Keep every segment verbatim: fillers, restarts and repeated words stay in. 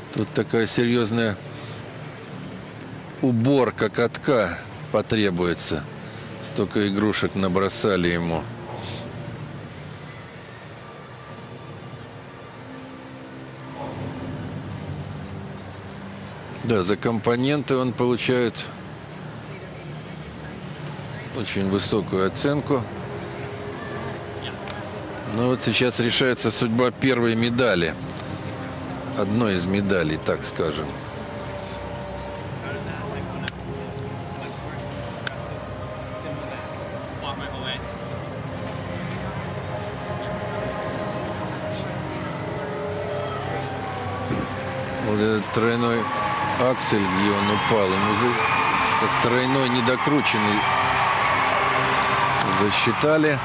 Тут такая серьезная уборка катка потребуется. Столько игрушек набросали ему. Да, за компоненты он получает очень высокую оценку. Но вот сейчас решается судьба первой медали. Одной из медалей, так скажем. Вот этот тройной аксель, где он упал, ему как тройной недокрученный засчитали.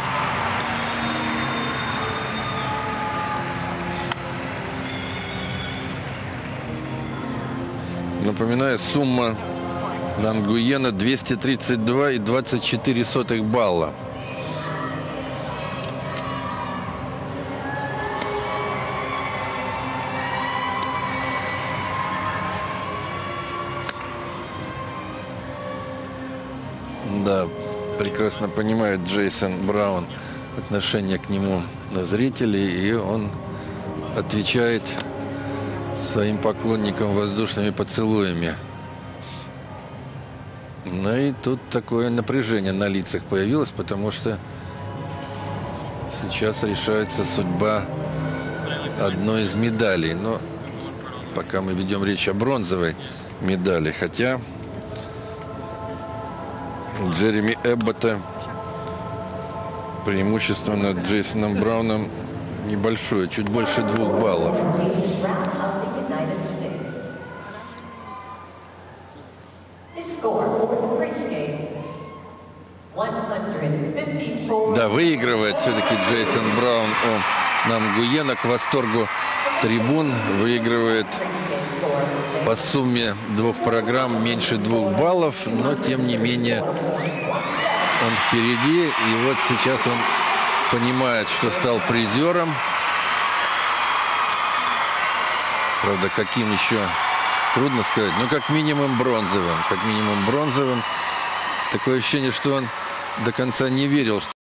Напоминаю, сумма на Нгуена двести тридцать два и двадцать четыре сотых балла. Да, прекрасно понимает Джейсон Браун отношение к нему зрителей, и он отвечает своим поклонникам воздушными поцелуями. Ну и тут такое напряжение на лицах появилось, потому что сейчас решается судьба одной из медалей. Но пока мы ведем речь о бронзовой медали, хотя у Джереми Эббота преимущество над Джейсоном Брауном небольшое, чуть больше двух баллов. Да, выигрывает все-таки Джейсон Браун у Нгуена к восторгу трибун. Выигрывает по сумме двух программ меньше двух баллов, но тем не менее он впереди. И вот сейчас он понимает, что стал призером. Правда, каким еще трудно сказать, но как минимум бронзовым. Как минимум бронзовым. Такое ощущение, что он до конца не верил, что